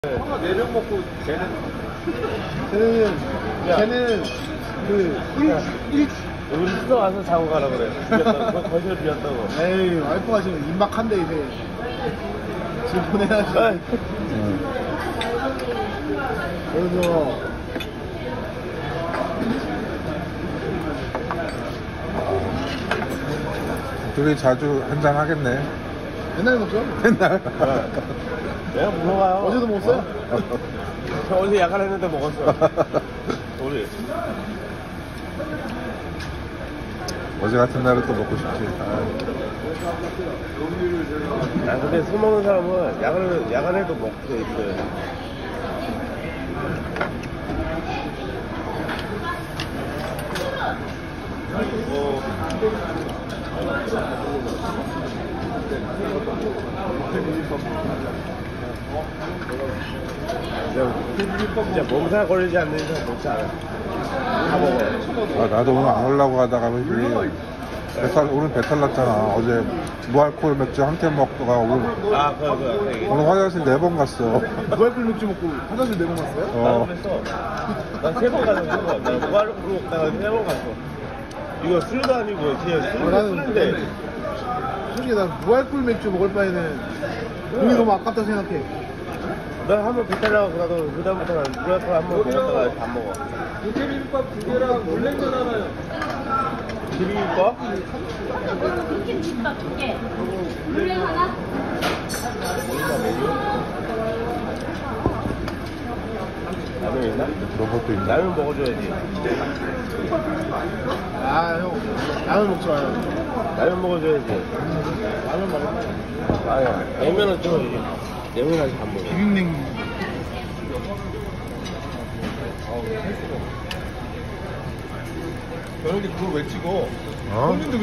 4병 먹고 걔는 우리 숙소 와서 자고 가라 그래. 비었다고. 거실 비었다고. 에이, 와이프가 지금 임박한데 이제 지금 보내야지. 그래서 둘이 자주 한잔 하겠네. 맨날 먹죠? 맨날. 내가 물어봐요. 어제도 먹었어요? 저 어제 약간 했는데 먹었어. 우리. 어제 같은 날은 또 먹고 싶지. 아 근데 술 먹는 사람은 야간에도 먹고 있어요. 진짜 몸살 걸리지 않는 이상 먹지 않아. 다 먹어요. 아, 나도 오늘 안 오려고 하다가 오늘 배탈 났잖아. 어제 무알콜 맥주 한 캔 먹다가 오늘 아, 그래. 오늘 화장실 4번 갔어. 무알콜 맥주 먹고 화장실 4번 갔어요? 어. 그랬어. 난 3번 갔어, 3번. 나 무알콜 먹다가 3번 갔어. 이거 술도 아니고, 그냥 술인데. 솔직히 난 무알콜 맥주 먹을 바에는 돈이 너무 아깝다 생각해. 난 한번 배탈 나고 나도 그다음부터는 무알콜 한 번 먹었다가 밥 먹어. 육개비빔밥 2개랑 물냉면 하나요. 비빔밥? 김치김밥 2개, 물냉 하나. 라면 있나? 그런 것도 있나? 라면 먹어줘야지. 아, 형. 라면 먹지 마요. 라면 먹어줘야지. 라면 말고. 아야, 냉면은 좀, 냉면 아직 안 먹어. 비빔냉. 형님 그걸 왜 찍어? 어?